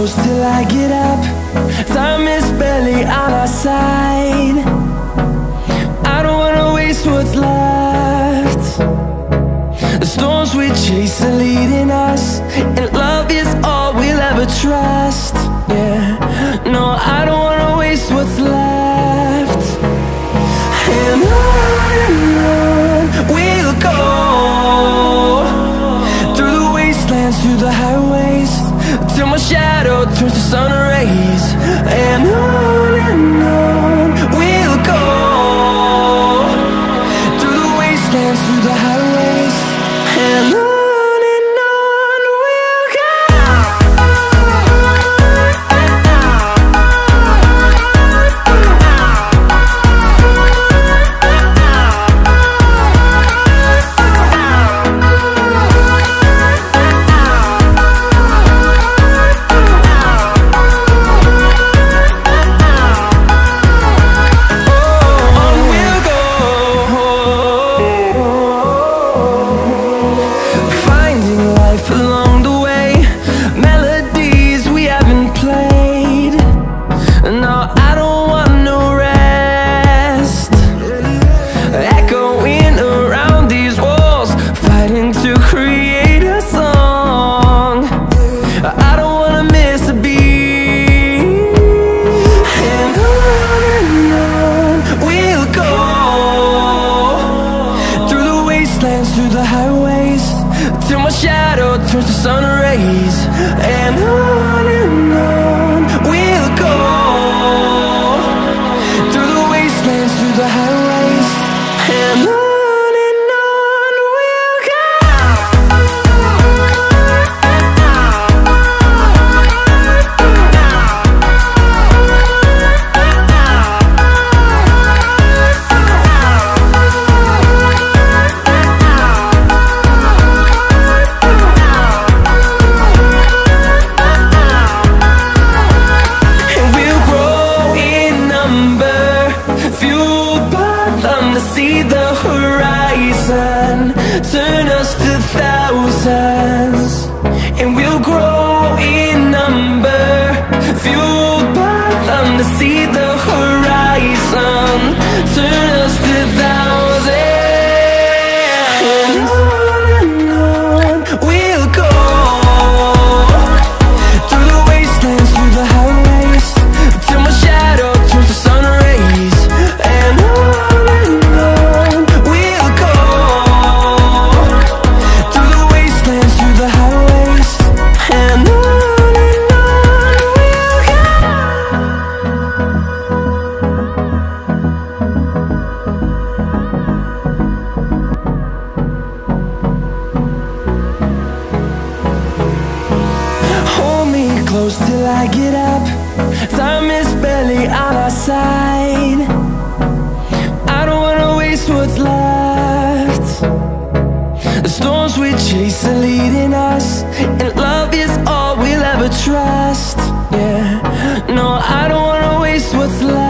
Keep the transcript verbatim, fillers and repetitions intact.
close till I get up. Time is barely on our side. I don't wanna waste what's left. The storms we chase are leading us, and love is all we'll ever trust. Yeah, no, I don't wanna waste what's left. And on and on we'll go, through the wastelands, through the highways, till my shadow turns to sun rays. And on and on we'll go, through the wastelands, through the highways, and on. Through the highways, till my shadow turns to sun rays. And on and on we'll go, through the wastelands, through the highways, and on. See the horizon turn us to thousands, and we'll grow in number, fueled by them. To see the horizon turn us to thousands, and on and on we'll go, through the wastelands, through the highways, till my shadow turns to sun rays. And on close till I get up. Time is barely on our side. I don't wanna waste what's left. The storms we chase are leading us, and love is all we'll ever trust. Yeah, no, I don't wanna waste what's left.